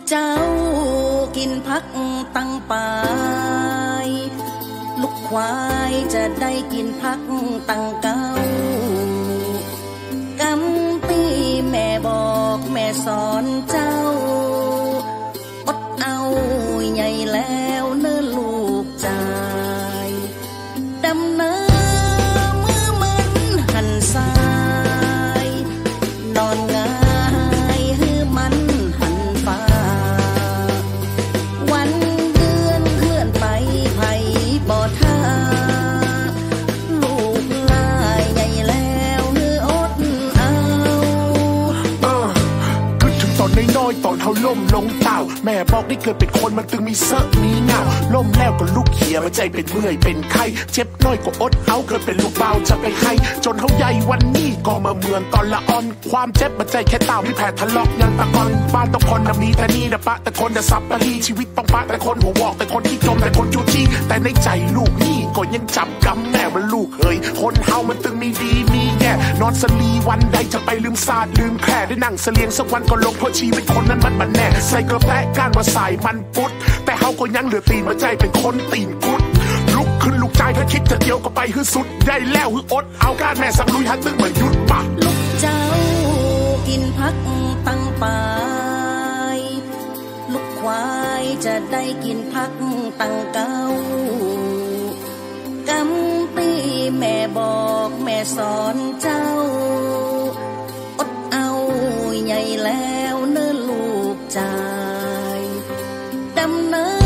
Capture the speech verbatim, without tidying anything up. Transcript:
เจ้ากินผักตั้งปายลูกควายจะได้กินผักตั้งเก้ากำปีแม่บอกแม่สอนเจ้าอดเอาใหญ่แล้วเนื้อลูกใจดำเนินมือมันหันซ้ายนอนง่ายหือมันหันฟ้าวันเดือนเคลื่อนไปไผบ่ท่าลูกลายใหญ่แล้วหืออดเอาเออคิดถึงตอนน้อยๆตอนเขาล่มลงเต่าแม่บอกได้เกิดเป็นคนมันตึงมีเสื้อมีเงาล่มแล้วก็ลุกเขียมาใจเป็นเมื่อยเป็นไข้เจ็บน้อยก็อดเอาเกิดเป็นลูกเบาจะไปให้จนเขาใหญ่วันนี้ก็มาเหมือนตอนละอ่อนความเจ็บมันใจแค่เต่าที่แผลทะเลาะยังตะกอนบ้านต้องคนน่ะมีแต่นี่นะปะแต่คนจะสับปะรีชีวิตต้องปะแต่คนหัววอกแต่คนที่จมแต่คนจู้จี้แต่ในใจลูกนี่ก็ยังจำกำแม่ว่าลูกเอ้ยคนเฮามันตึงมีดีมีแย่นอนสลีวันใดจะไปลืมศาสตร์ลืมแค่ได้นั่งเสลียงสักวันก็ลงเพราะชีวิตคนนั้นมันมันแน่ใส่กระแปะก้านว่าสายมันปุดแต่เฮาก็ยังเหลือตีนมาใจเป็นคนตีนกุดลุกขึ้นลูกใจถ้าคิดจะเดียวก็ไปฮือสุดได้แล้วฮืออดเอาการแม่สั่งลุยหันตึงเหมือนยุดปะลูกเจ้ากินผักตั้งปายลูกควายจะได้กินผักตั้งเก้ากำปีแม่บอกแม่สอนเจ้าอดเอาใหญ่แล้วเนื้อลูกใจดำเนิน